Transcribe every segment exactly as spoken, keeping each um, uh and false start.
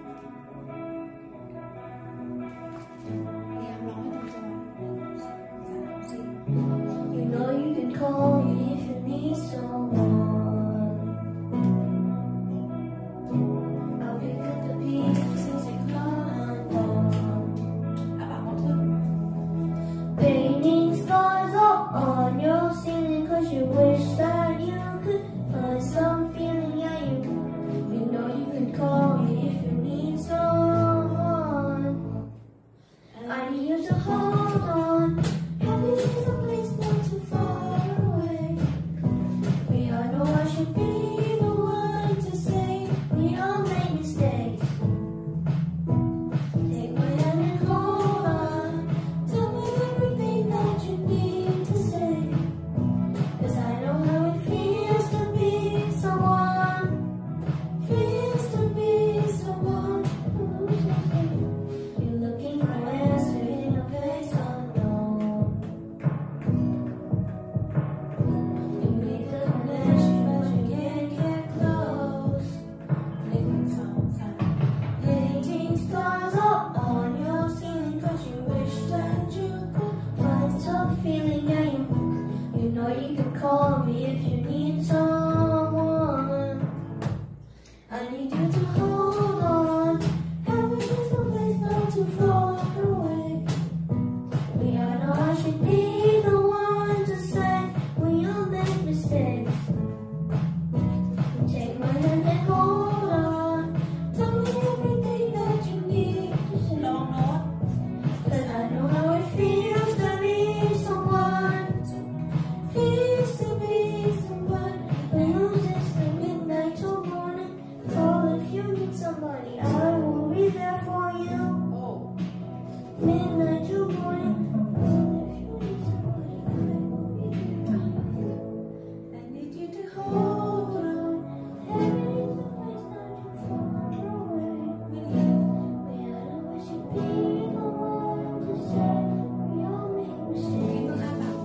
You know you can call me if you need someone. I'll pick up the pieces and come on. Painting stars up on your ceiling 'cause you wish that you could find some feeling. Yeah, you, you know you can call me if you need someone. I need you to hold on. Happy is a place not too far away. We all know I should be the one to say we all make mistakes. Take my hand and hold on. Tell me everything that you need to say. 'Cause I know how it feels to be someone. Feels to be someone who loses me. You're looking for answers in a place unknown. You make the connection but you can't get close. Painting stars up on your ceiling 'cause you wish that you could find some feeling. Yeah, you, you know you can call me if you need someone. I need you to hold on. Heaven is a place not too far away. We all know I should be the one to say we all make mistakes. Take my hand and hold on. Tell me everything that you need to say. 'Cause I know how it feels to be someone. Feels to be someone who loses the midnight till morning. Call if you need somebody, I will be there for you. Midnight till morning. Call if you need somebody, I will be there for you. I need you to hold on. Heaven is a place not too far away. We all know I should be the one to say we all make mistakes.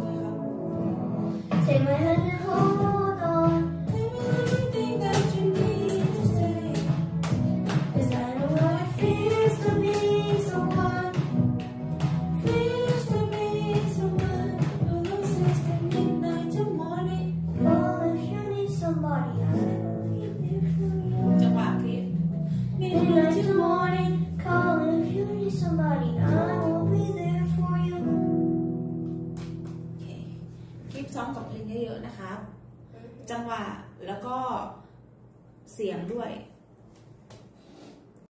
Take my hand and hold on. Tell me everything that you need to say. 'Cause I know how it feels to be someone. Feels to be someone who loses the midnight till morning. Call if you need somebody, I will be there for you. จังหวะคลิป Midnight till morning. Call if you need somebody, I will be there for you. โอเคคลิปซ้อมกับเพลงเยอะๆนะครับ จังหวะแล้วก็เสียงด้วย